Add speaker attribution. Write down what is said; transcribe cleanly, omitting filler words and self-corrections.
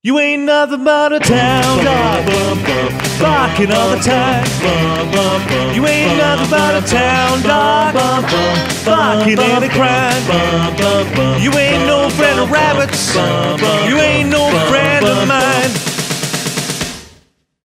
Speaker 1: You ain't nothing but a town dog, barking all the time. You ain't nothing but a town dog, barking any crime. You ain't no friend of rabbits,